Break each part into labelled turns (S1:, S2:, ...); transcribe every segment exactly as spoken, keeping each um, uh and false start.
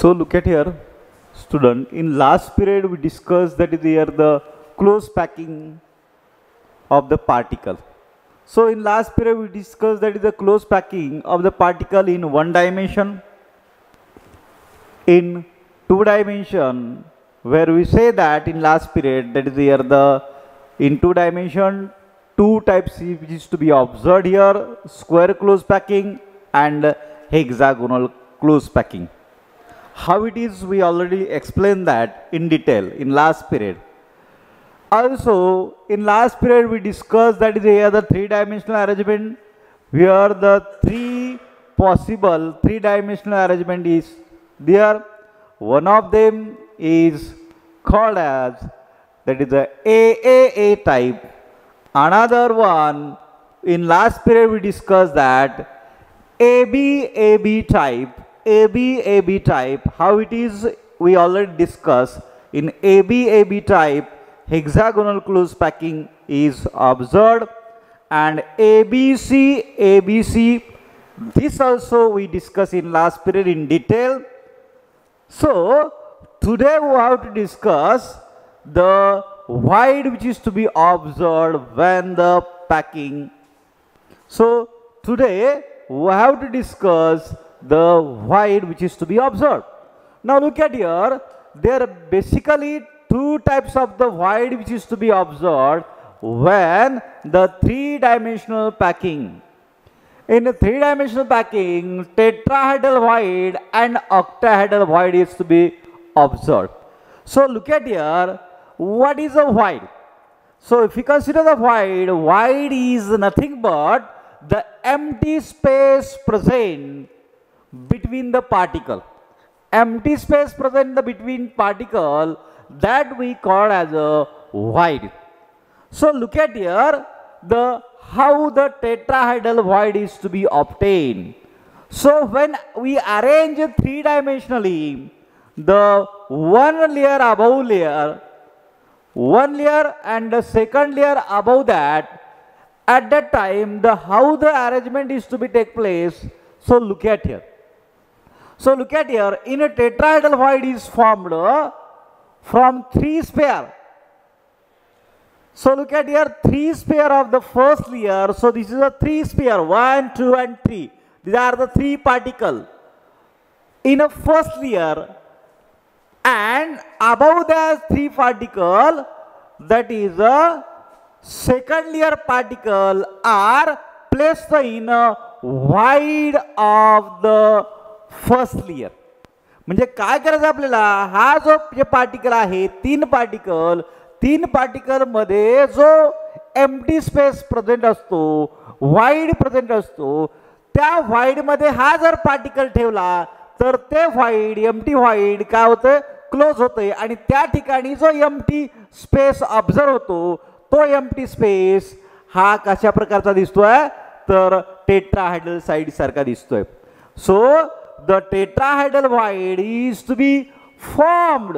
S1: So look at here, student. In last period we discussed that is here the close packing of the particle. So in last period we discussed that is the close packing of the particle in one dimension, in two dimension, where we say that in last period that is here the in two dimension two types which is to be observed here: square close packing and hexagonal close packing. How it is we already explained that in detail in last period. Also in last period we discussed that is here the three dimensional arrangement, where the three possible three dimensional arrangement is there. One of them is called as that is the A A A type. Another one in last period we discussed that A B A B type. A B A B type, how it is we already discussed. In A B A B type hexagonal close packing is observed, and A B C A B C, this also we discussed in last period in detail. So today we have to discuss the void which is to be observed when the packing. So today we have to discuss the void which is to be observed. Now look at here, there are basically two types of the void which is to be observed when the three dimensional packing. In the three dimensional packing, tetrahedral void and octahedral void is to be observed. So look at here, what is a void? So if you consider the void, void is nothing but the empty space present between the particle. Empty space present in the between particle, that we call as a void. So look at here the how the tetrahedral void is to be obtained. So when we arrange three dimensionally, the one layer above layer, one layer and the second layer above that, at that time the how the arrangement is to be take place. So look at here. So look at here, in a tetrahedral void is formed uh, from three sphere. So look at here, three sphere of the first layer. So this is a three sphere, one, two and three. These are the three particles in a first layer, and above the three particle, that is a second layer particle, are placed in a void of the first layer. म्हणजे काय करायचं आपल्याला, हा जो जे particle आहे तीन particle तीन पार्टिकल मध्ये जो एम्प्टी स्पेस प्रेझेंट असतो, वाइड प्रेझेंट असतो, त्या वाइड मध्ये हा जर पार्टिकल ठेवला तर ते वाइड एम्प्टी वाइड काय होतं, क्लोज होते, आणि त्या ठिकाणी जो एम्प्टी स्पेस ऑब्झर्व होतो तो एम्प्टी स्पेस हा कशा प्रकारचा दिसतोय तर टेट्राहेड्रल साइड सारखा दिसतोय. So the tetrahedral void is to be formed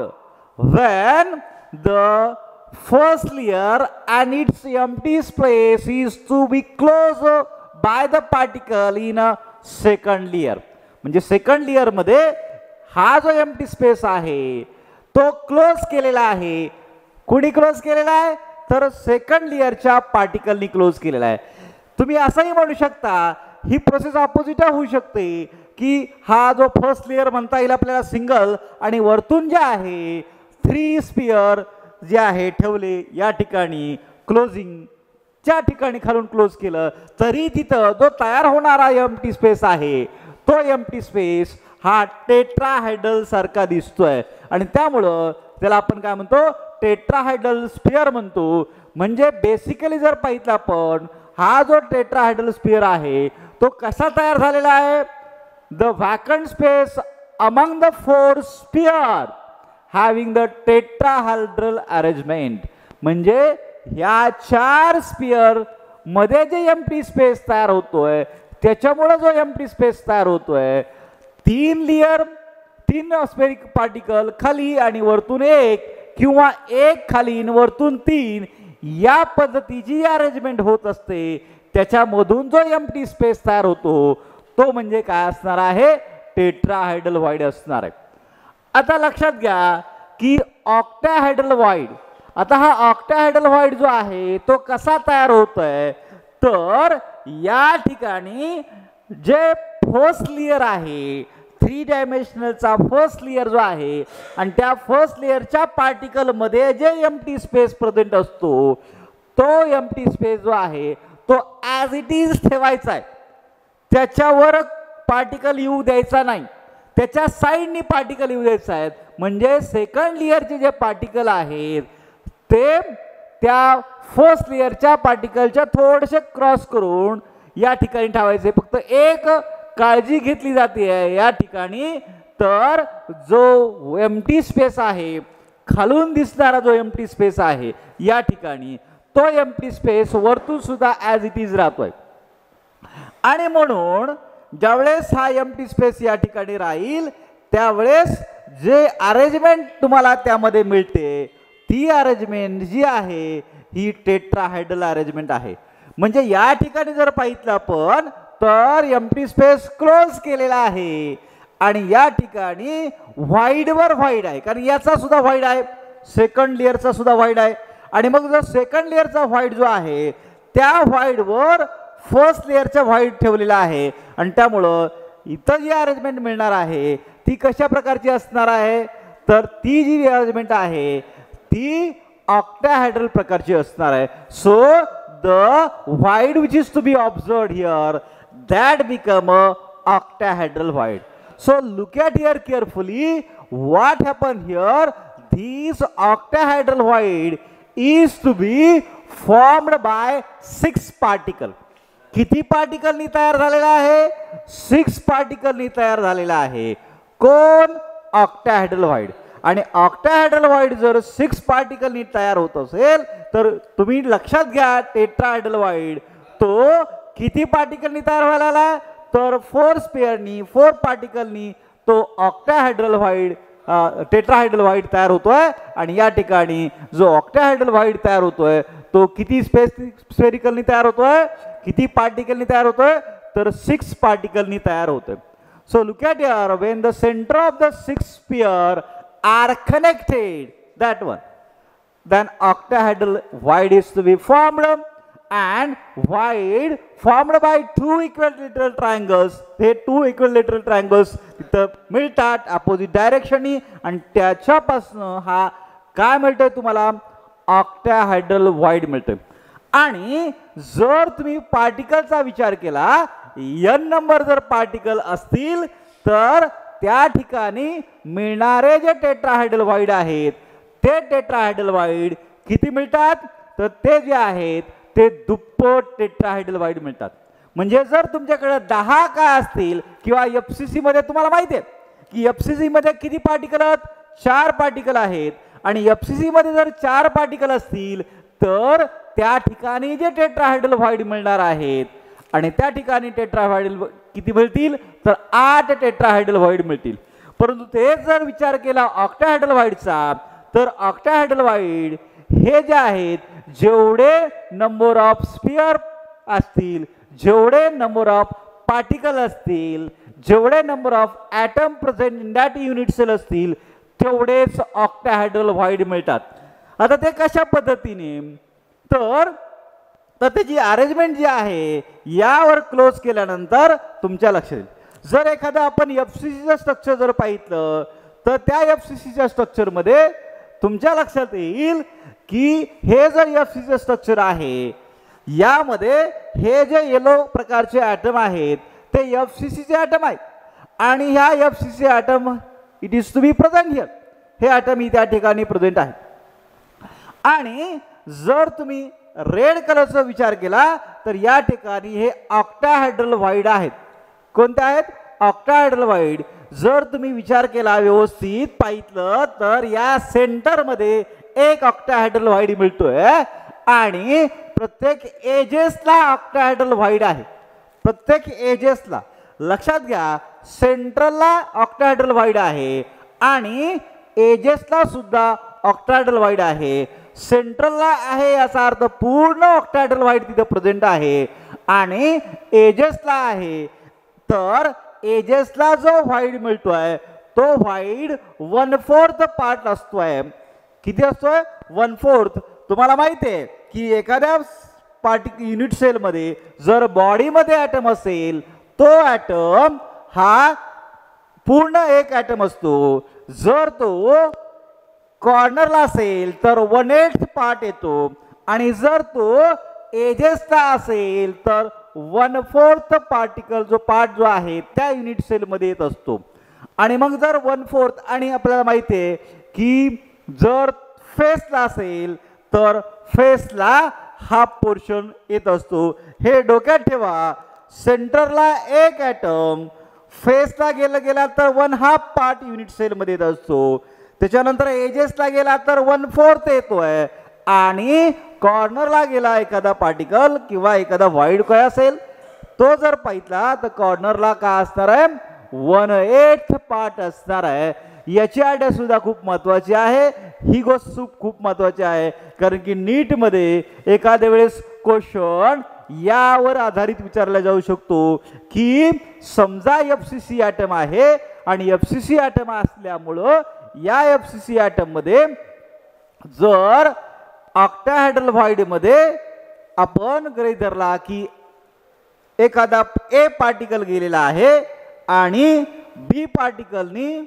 S1: when the first layer and its empty space is to be closed by the particle in a second layer. म्हणजे second layer मध्ये हा जो empty space आहे तो close केलेला आहे. कुणी close केलेला आहे तर सेकंड लेयरच्या पार्टिकलनी क्लोज केलेला आहे. तुम्ही असंही म्हणू शकता, ही प्रोसेस ऑपोजिट होऊ शकते की हा जो फर्स्ट लेयर म्हणता येईल आपल्याला सिंगल, आणि वरतून जे आहे थ्री स्पियर जे आहे ठेवले या ठिकाणी क्लोजिंग च्या ठिकाणी खालून क्लोज केलं तरी तिथं जो तयार होणारा एम्प्टी स्पेस आहे तो एम्प्टी स्पेस हा टेट्राहेड्रल सारखा दिसतोय, आणि त्यामुळं त्याला आपण काय म्हणतो टेट्राहेड्रल स्फिअर म्हणतो. म्हणजे बेसिकली जर पाहिलं आपण हा जो टेट्राहेड्रल स्फिअर आहे तो कसा तयार झालेला आहे, the vacant space among the four sphere having the tetrahedral arrangement. म्हणजे ह्या चार स्पियर मध्ये जे एम्प्टी स्पेस तयार होतोय त्याच्यामुळे जो एम्प्टी स्पेस तयार होतोय, तीन लेयर तीन स्फेरिक पार्टिकल खाली आणि वरतून एक, किंवा एक खाली आणि वरतून तीन, या पद्धतीची अरेंजमेंट होत असते. त्याच्यामधून जो एम्प्टी स्पेस तयार होतो तो म्हणजे काय असणार आहे टेट्राहेड्रल व्हॉइड असणार आहे. आता लक्षात घ्या की ऑक्टाहेड्रल व्हाईड, आता हा ऑक्टाहेड्रल व्हाईड जो आहे तो कसा तयार होतोय, तर या ठिकाणी जे फर्स्ट लेयर आहे, थ्री डायमेन्शनलचा फर्स्ट लेयर जो आहे आणि त्या फर्स्ट लेयरच्या पार्टिकल मध्ये जे एम्प्टी स्पेस प्रेझेंट असतो, तो एम्प्टी स्पेस जो आहे तो ॲज इट इज ठेवायचा आहे, त्याच्यावर पार्टिकल येऊ द्यायचा नाही, त्याच्या साईडनी पार्टिकल येऊ द्यायचा आहे. म्हणजे सेकंड लेयरचे जे पार्टिकल आहेत ते त्या फर्स्ट लेयरच्या पार्टिकलच्या थोडेसे क्रॉस करून या ठिकाणी ठेवायचे. फक्त एक काळजी घेतली जाते या ठिकाणी, तर जो एम्प्टी स्पेस आहे, खालून दिसणारा जो एम्प्टी स्पेस आहे या ठिकाणी, तो एम्प्टी स्पेस वरतून सुद्धा ॲज इट इज राहतोय. आणि म्हणून ज्यावेळेस हा एम्प्टी स्पेस या ठिकाणी राहील त्यावेळेस जे अरेंजमेंट तुम्हाला त्यामध्ये मिळते ती अरेंजमेंट जी आहे ही टेट्राहेड्रल अरेंजमेंट आहे. म्हणजे या ठिकाणी जर पाहितलं आपण तर एम्प्टी स्पेस क्लोज केलेला आहे आणि या ठिकाणी व्हाईड वर व्हाईड आहे, कारण याचा सुद्धा व्हाईड आहे, सेकंड लेअरचा सुद्धा व्हाईड आहे. आणि मग जर सेकंड लेअरचा व्हाईड जो आहे त्या व्हाईड वर फर्स्ट लेअरचा व्हाईड ठेवलेला आहे आणि त्यामुळं इथं जी अरेंजमेंट मिळणार आहे ती कशा प्रकारची असणार आहे, तर ती जी अरेंजमेंट आहे ती ऑक्टाहेड्रल प्रकारची असणार आहे. So the void which is to be observed here that become a octahedral void. So look at here carefully what happened here. This octahedral void is to be formed by six particle. किती particle नी तयार झालेला आहे, six particle नी तयार झालेला आहे. कोण, ऑक्टाहेड्रल व्हाईड. आणि ऑक्टाहेड्रल व्हाईड जर सिक्स पार्टिकल नी तयार होत असेल तर तुम्ही लक्षात घ्या टेट्राहेड्रल व्हाईड तो किती पार्टिकलनी तयार व्हायला आला, तर फोर स्पेअरनी, फोर पार्टिकलनी तो ऑक्टाहेड्रल व्हाईड टेट्राहेड्रल व्हाईड तयार होतोय. आणि या ठिकाणी जो ऑक्टाहेड्रल व्हाईड तयार होतोय तो किती स्पेस स्फेरिकलनी तयार होतोय, किती पार्टिकलनी तयार होतोय, तर सिक्स पार्टिकलनी तयार होतोय. So look at here, when the centre of the six sphere are connected, that one, then octahedral void is to be formed and void formed by two equilateral triangles. हे two equilateral triangles तिथं मिळतात opposite डायरेक्शननी आणि त्याच्यापासून हा काय मिळतंय तुम्हाला, octahedral void मिळतंय. आणि जर तुम्ही पार्टिकलचा विचार केला, n नंबर जर पार्टिकल असतील तर त्या ठिकाणी मिळणारे जे टेट्राहेड्रल void आहेत ते टेट्राहेड्रल void किती मिळतात, तर ते जे आहेत ते दुप्पट टेट्राहेड्रल void मिळतात. म्हणजे जर तुमच्याकडे दहा काय असतील किंवा एफसीसी मध्ये तुम्हाला माहिती आहे की एफसीसी मध्ये किती पार्टिकल आहेत, चार पार्टिकल आहेत. आणि एफसीसी मध्ये जर चार पार्टिकल असतील तर त्या ठिकाणी जे टेट्राहेड्रल void मिळणार आहेत आणि त्या ठिकाणी टेट्राहेड्रल किती मिळतील, तर आठ टेट्राहेड्रल void मिळतील. परंतु तेच जर विचार केला ऑक्टाहेड्रल voidचा, तर ऑक्टाहेड्रल void हे जे आहेत जेवढे नंबर ऑफ स्फिअर असतील, जेवढे नंबर ऑफ पार्टिकल असतील, जेवढे number of atom present in that unit cell असतील तेवढेच ऑक्टाहेड्रल void मिळतात. आता ते कशा पद्धतीने, तर तर त्याची अरेंजमेंट जी आहे यावर क्लोज केल्यानंतर तुमच्या लक्षात येईल. जर एखादं आपण एफसीसीचं स्ट्रक्चर जर पाहितलं तर त्या एफसीसीच्या स्ट्रक्चरमध्ये तुमच्या लक्षात येईल की हे जर एफसीसीचं स्ट्रक्चर आहे यामध्ये हे जे येलो प्रकारचे ॲटम आहेत ते एफसीसीचे ॲटम आहेत आणि ह्या FCC atom it is to be present here. हे ॲटम ही त्या ठिकाणी प्रेझेंट आहेत. आणि जर तुम्ही रेड कलरचा विचार केला तर या ठिकाणी हे ऑक्टाहेड्रल void आहेत. कोणते आहेत, ऑक्टाहेड्रल void. जर तुम्ही विचार केला व्यवस्थित पाहितलं तर या सेंटर मध्ये एक ऑक्टाहेड्रल void मिळतोय आणि प्रत्येक एजेसला ऑक्टाहेड्रल void आहे. प्रत्येक एजेसला लक्षात घ्या, सेंट्रलला ऑक्टाहेड्रल void आहे आणि एजेसला सुद्धा ऑक्टाहेड्रल void आहे. सेंट्रलला आहे याचा अर्थ पूर्ण ऑक्टाहेड्रल void तिथे प्रेझेंट आहे आणि एजेसला आहे तर एजेसला जो void मिळतोय तो व्हाईड वन फोर्थ पार्ट असतोय. किती असतोय? One fourth. तुम्हाला माहिती आहे की एखाद्या पार्टिक युनिट सेलमध्ये जर बॉडीमध्ये ॲटम असेल तो ॲटम हा पूर्ण एक ॲटम असतो. जर तो कॉर्नरला असेल तर वन एट्थ पार्ट येतो आणि जर तो एजेसला असेल तर वन फोर्थ पार्टिकल जो पार्ट जो आहे त्या युनिट सेलमध्ये येत असतो. आणि मग जर वन फोर्थ आणि आपल्याला माहिती आहे की जर फेसला असेल तर फेसला हाफ पोर्शन येत असतो. हे डोक्यात ठेवा. सेंटरला एक ॲटम फेसला गेला गेला तर वन हाफ पार्ट युनिट सेलमध्ये येत असतो. त्याच्यानंतर एजेसला गेला तर वन फोर्थ येतोय आणि कॉर्नरला गेला एखादा पार्टिकल किंवा एखादा व्हाईड काय असेल तो जर पाहितला तर कॉर्नरला काय असणार आहे? वन एट्थ पार्ट असणार आहे. याची आयडिया सुद्धा खूप महत्त्वाची आहे. ही गोष्ट खूप महत्त्वाची आहे कारण की नीटमध्ये एखाद्या वेळेस क्वेश्चन यावर आधारित विचारला जाऊ शकतो की समजा एफ सी सी ॲटम आहे आणि एफ सी सी ॲटम असल्यामुळं या एफ सी सी ॲटम मध्ये जर ऑक्टाहेड्रल व्हाईड मध्ये आपण गृहीत धरला की एखादा ए पार्टिकल गेलेला आहे आणि बी पार्टिकलनी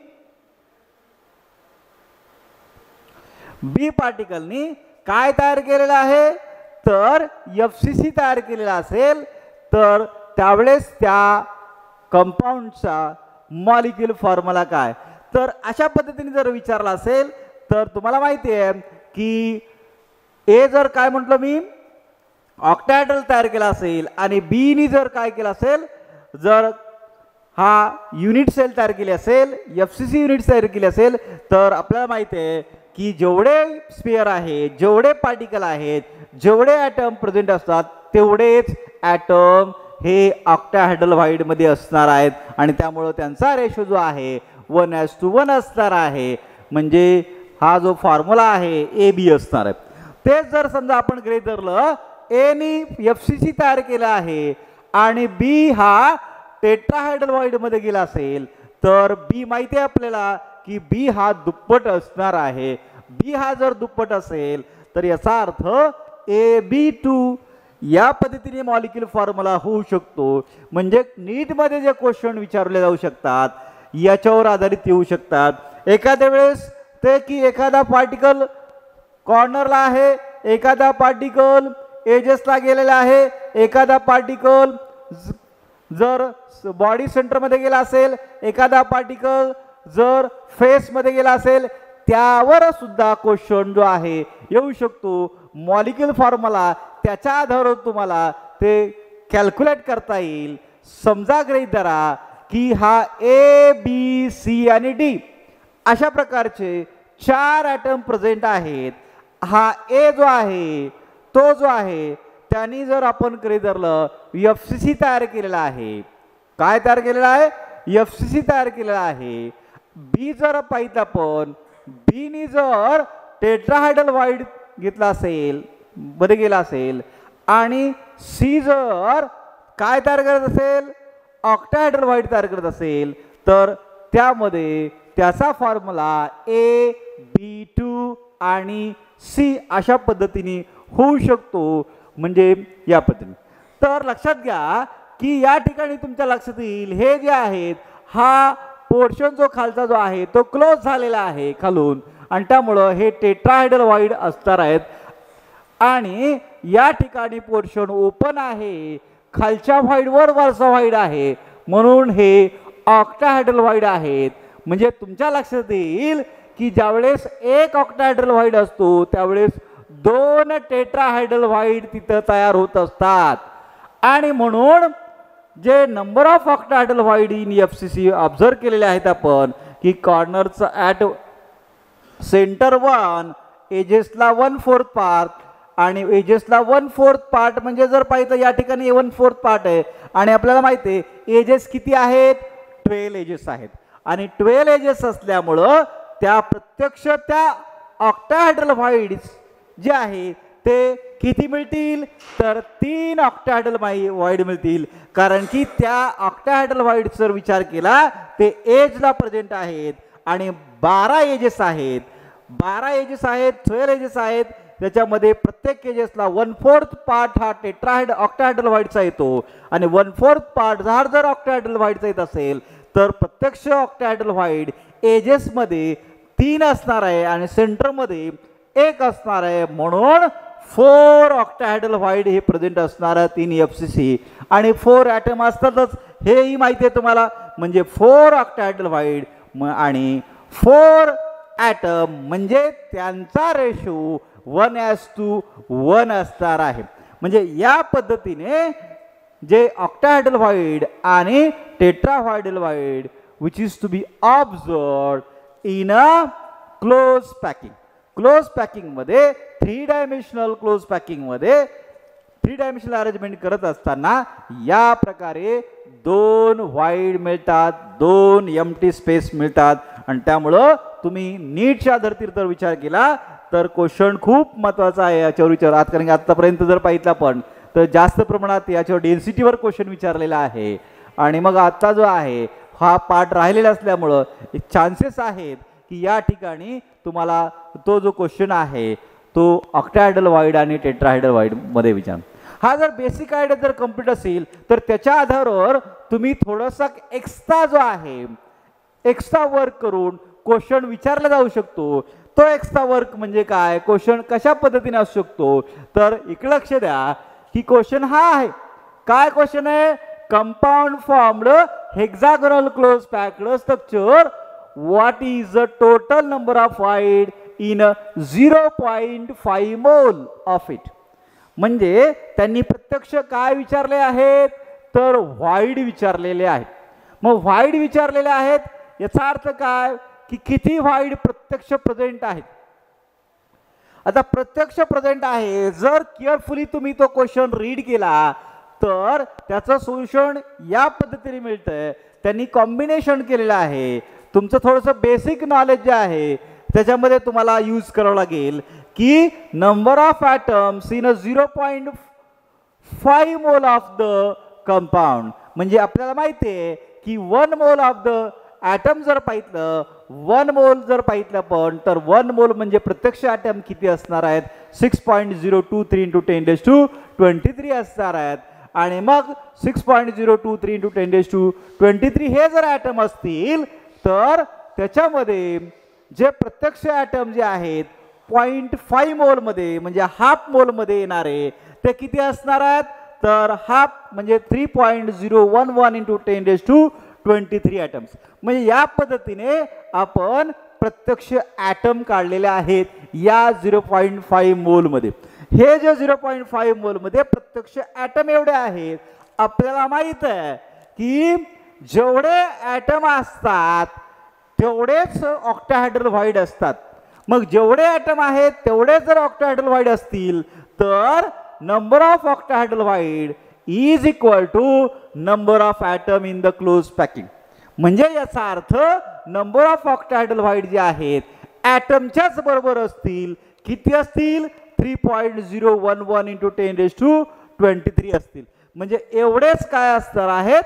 S1: बी पार्टिकलनी काय तयार केलेलं आहे तर एफ सी सी तयार केलेला असेल तर त्यावेळेस त्या कंपाऊंडचा मॉलिक्यूल फॉर्म्युला काय. तर अशा पद्धतीने जर विचारला असेल तर तुम्हाला माहिती आहे की ए जर काय म्हटलं मी ऑक्टाहेड्रल तयार केला असेल आणि बी नी जर काय केलं असेल जर हा युनिट सेल तयार केली असेल एफ सी सी युनिट तयार केली असेल तर आपल्याला माहिती आहे की जेवढे स्फिअर आहेत जेवढे पार्टिकल आहेत जेवढे ॲटम प्रेझेंट असतात तेवढेच ॲटम हे ऑक्टाहेड्रल व्हाईडमध्ये असणार आहेत आणि त्यामुळं त्यांचा रेशो जो आहे वन ॲज टू वन असणार आहे. म्हणजे हा जो फॉर्म्युला आहे ए बी असणार आहे. तेच जर समजा आपण गृहीत धरलं ए नी एफ सी सी तयार केला आहे आणि बी हा टेट्राहायड्रल व्हाईडमध्ये गेला असेल तर बी माहिती आहे आपल्याला की बी हा दुप्पट असणार आहे. बी हा जर दुप्पट असेल तर याचा अर्थ ए बी टू या पद्धतीने मॉलिक्यूल फॉर्म्युला होऊ शकतो. म्हणजे नीटमध्ये जे क्वेश्चन विचारले जाऊ शकतात याच्यावर आधारित येऊ शकतात. एखाद्या वेळेस ते की एखादा पार्टिकल कॉर्नरला आहे, एखादा पार्टिकल एजेसला गेलेला आहे, एखादा पार्टिकल जर बॉडी सेंटरमध्ये गेला असेल, एखादा पार्टिकल जर फेसमध्ये गेला असेल, त्यावर सुद्धा क्वेश्चन जो आहे येऊ शकतो. मॉलिक्यूल फॉर्म्युला त्याच्या आधारावर तुम्हाला ते कॅल्क्युलेट करता येईल. समजा गृहीत धरा की हा ए बी सी आणि डी अशा प्रकारचे चार ॲटम प्रेझेंट आहेत. हा ए जो आहे तो जो आहे त्यांनी जर आपण गृहीत धरलं एफ सी सी तयार केलेला आहे. काय तयार केलेला आहे? एफ सी सी तयार केलेला आहे. बी जर पाहिलं आपण बी नी जर टेट्राहायड्रल व्हाईड घेतला असेल मध्ये गेला असेल आणि सी जर काय तयार करत असेल ऑक्टाहेड्रल व्हाईड तयार करत असेल तर त्यामध्ये त्याचा फॉर्म्युला ए बी टू आणि सी अशा पद्धतीने होऊ शकतो. म्हणजे या पद्धतीने. तर लक्षात घ्या की या ठिकाणी तुमच्या लक्षात येईल हे जे आहेत हा पोर्शन जो खालचा जो आहे तो क्लोज झालेला आहे खालून आणि त्यामुळं हे टेट्राहायड्रल व्हाईड असणार आहेत. आणि या ठिकाणी पोर्शन ओपन आहे, खालच्या व्हाईडवर वरचा व्हाईड आहे म्हणून हे ऑक्टाहेड्रल व्हाईड आहेत. म्हणजे तुमच्या लक्षात येईल की ज्यावेळेस एक ऑक्टाहेड्रल व्हाईड असतो त्यावेळेस दोन टेट्राहायड्रल व्हाईड तिथं तयार होत असतात. आणि म्हणून जे number of octahedral void in F C C observe केलेले आहेत आपण की कॉर्नरचं ॲट सेंटर वन एजेसला वन फोर्थ पार्ट आणि एजेसला वन फोर्थ पार्ट म्हणजे जर पाहिलं या ठिकाणी वन फोर्थ पार्ट आहे आणि आपल्याला माहिती आहे एजेस किती आहेत? ट्वेल्व एजेस आहेत. आणि ट्वेल्व एजेस असल्यामुळं त्या प्रत्यक्ष त्या ऑक्टाहेड्रल व्हाईड्स जे आहे ते किती मिळतील तर तीन ऑक्टॅहेड्रल व्हाईड मिळतील, कारण की त्या ऑक्टॅहेड्रल व्हाईड जर विचार केला ते एजला प्रेझेंट आहेत आणि बारा एजेस आहेत, बारा एजेस आहेत, ट्वेल्व एजेस आहेत, त्याच्यामध्ये प्रत्येक एजेसला वन फोर्थ पार्ट हा टेट्राहेड ऑक्टॅहेड्रल व्हाईडचा येतो आणि वन फोर्थ पार्ट जर जर ऑक्टॅहेड्रल व्हाईडचा येत असेल तर प्रत्यक्ष ऑक्टॅहेड्रल व्हाईड एजेसमध्ये तीन असणार आहे आणि सेंटरमध्ये एक असणार आहे, म्हणून फोर ऑक्टॅहेड्रल व्हाईड हे प्रेझेंट असणार आहे तीन एफ सी सी आणि फोर ॲटम असतातच हेही माहिती आहे तुम्हाला, म्हणजे फोर ऑक्टॅहेड्रल व्हाईड आणि फोर ॲटम म्हणजे त्यांचा ratio one as two one असणार आहे. म्हणजे या पद्धतीने जे ऑक्टॅहेड्रल व्हाईड आणि tetrahedral void which is to be observed in a close packing. Close पॅकिंगमध्ये थ्री डायमेन्शनल क्लोज पॅकिंगमध्ये थ्री डायमेन्शनल अरेंजमेंट करत असताना या प्रकारे दोन व्हाईड मिळतात, दोन एम्प्टी स्पेस मिळतात आणि त्यामुळं तुम्ही नीटच्या धर्तीवर जर विचार केला तर क्वेश्चन खूप महत्त्वाचा आहे याच्यावर विचार आज, कारण की आत्तापर्यंत जर पाहितला पण तर जास्त प्रमाणात याच्यावर डेन्सिटीवर क्वेश्चन विचारलेला आहे आणि मग आता जो आहे हा पार्ट राहिलेला असल्यामुळं चान्सेस आहेत की या ठिकाणी तुम्हाला तो जो क्वेश्चन आहे तो ऑक्टॅहेड्रल व्हाईड आणि टेट्राहेड्रल व्हाईड मध्ये विचार. हा जर बेसिक आयडिया जर कम्प्लीट असेल तर त्याच्या आधारावर तुम्ही थोडासा एक्स्ट्रा जो आहे एक्स्ट्रा वर्क करून क्वेश्चन विचारला जाऊ शकतो. तो एक्स्ट्रा वर्क म्हणजे काय, क्वेश्चन कशा पद्धतीने असू शकतो तर इकडे लक्ष द्या की क्वेश्चन हा आहे. काय क्वेश्चन आहे, compound formed hexagonal close packed structure what is the total number of void in zero point five mole of it. म्हणजे त्यांनी प्रत्यक्ष काय विचारले आहेत तर व्हाईड विचारलेले आहेत. मग व्हाईड विचारलेले आहेत याचा अर्थ काय की किती व्हाईड प्रत्यक्ष प्रेझेंट आहेत. आता प्रत्यक्ष प्रेझेंट आहे जर केअरफुली तुम्ही तो क्वेश्चन रीड केला तर त्याचं सोल्युशन या पद्धतीने मिळतंय. त्यांनी कॉम्बिनेशन केलेलं आहे. तुमचं थोडंसं बेसिक नॉलेज जे आहे त्याच्यामध्ये तुम्हाला यूज करावं लागेल की number of atoms in a zero point five mole of the compound. म्हणजे आपल्याला माहिती आहे की one mole of the item जर पाहितलं वन मोल जर पाहितलं पण तर वन मोल म्हणजे प्रत्यक्ष ॲटम किती असणार आहेत six point zero two three into ten raise to twenty three असणार आहेत आणि मग six point zero two three into ten raise to twenty three हे जर ॲटम असतील तर त्याच्यामध्ये जे प्रत्यक्ष ॲटम जे आहेत पॉईंट फाईव्ह मोलमध्ये म्हणजे हाफ मोलमध्ये येणारे ते किती असणार आहेत तर हाफ म्हणजे three point zero one one into ten raise to twenty three atoms. म्हणजे या पद्धतीने आपण प्रत्यक्ष ॲटम काढलेले आहेत या झिरो पॉईंट फाईव्ह मोलमध्ये. हे जे झिरो पॉईंट फाईव्ह मोलमध्ये प्रत्यक्ष ॲटम एवढे आहेत. आपल्याला माहित आहे की जेवढे ॲटम असतात तेवढेच ऑक्टॅहेड्रल व्हाईड असतात. मग जेवढे ॲटम आहेत तेवढे जर ऑक्टॅहेड्रल व्हाईड असतील तर number of octahedral void is equal to number of atom in the close packing. म्हणजे याचा अर्थ नंबर ऑफ ऑक्टॅहेड्रल व्हाईड जे आहेत ॲटमच्याच बरोबर असतील. किती असतील three point zero one one into ten raise to twenty three असतील. म्हणजे एवढेच काय असणार आहेत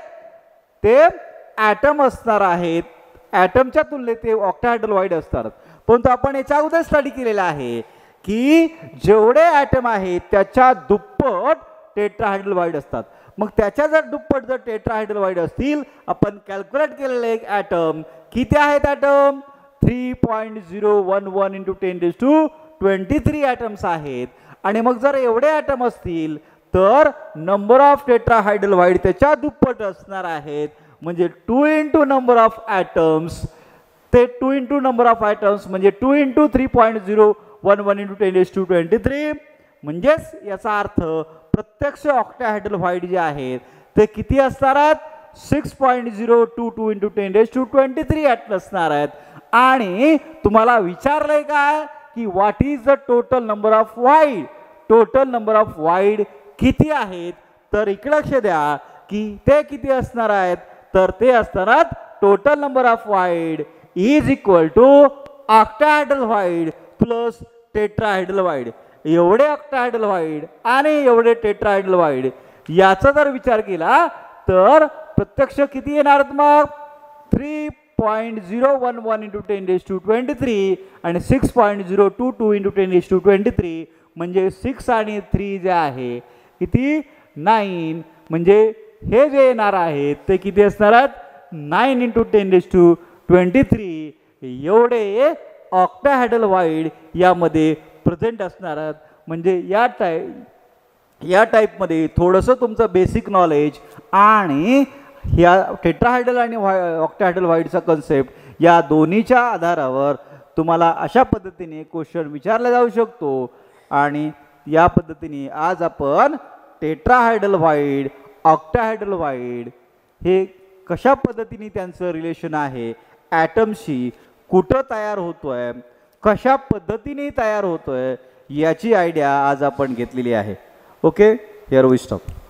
S1: ते ॲटम असणार आहेत. ॲटमच्या तुलनेत ते ऑक्टॅहेड्रल व्हाईड असतात. परंतु आपण याच्या अगोदर स्टडी केलेला आहे की जेवढे ॲटम आहेत त्याच्या दुप्पट टेट्राहेड्रल व्हाईड असतात. मग त्याच्या जर दुप्पट जर टेट्राहेड्रल व्हाईड असतील आपण कॅल्क्युलेट केलेले एक ॲटम किती आहेत atom three point zero one one into ten raise to twenty three atoms आहेत. आणि मग जर एवढे ॲटम असतील तर नंबर ऑफ टेट्राहेड्रल व्हाईड त्याच्या दुप्पट असणार आहेत. म्हणजे two into number of atoms ते two into number of atoms म्हणजे two into three point zero one one into ten raise to twenty three. म्हणजेच याचा अर्थ प्रत्यक्ष ऑक्टॅहेड्रल व्हाईड जे आहेत ते किती असणार आहेत six point zero two two into ten raise to twenty three असणार आहेत. आणि तुम्हाला विचारलंय काय की what is the total number of void. Total number of void किती आहेत तर इकडे लक्ष द्या की ते किती असणार आहेत तर ते असणार आहेत total number of void is equal to octahedral void plus tetrahedral void. एवढे ऑक्टाहायड्रल वाईड आणि एवढे टेट्राहायड्रल वाईड याचा जर विचार केला तर प्रत्यक्ष किती येणार मग three point zero one one into ten raise to twenty three आणि six point zero two two into ten raise to twenty three म्हणजे सिक्स आणि थ्री जे आहे किती नाईन म्हणजे हे जे येणार आहेत ते किती असणार आहेत nine into ten raise to twenty three एवढे ऑक्टाहायड्रल वाईड यामध्ये प्रेझेंट असणार आहेत. म्हणजे या टाईप या टाईपमध्ये थोडंसं तुमचं बेसिक नॉलेज आणि ह्या टेट्राहायड्रल आणि ऑक्टाहायड्रल वाईडचा कन्सेप्ट या दोन्हीच्या आधारावर तुम्हाला अशा पद्धतीने क्वेश्चन विचारला जाऊ शकतो. आणि या पद्धतीने आज आपण टेट्राहायड्रल वाईड ऑक्टाहायड्रल वाईड हे कशा पद्धतीने त्यांचं रिलेशन आहे ॲटमशी कुठं तयार होतोय कशा पद्धतीने तयार होतोय याची आयडिया आज आपण घेतलेली आहे. Okay, here we stop.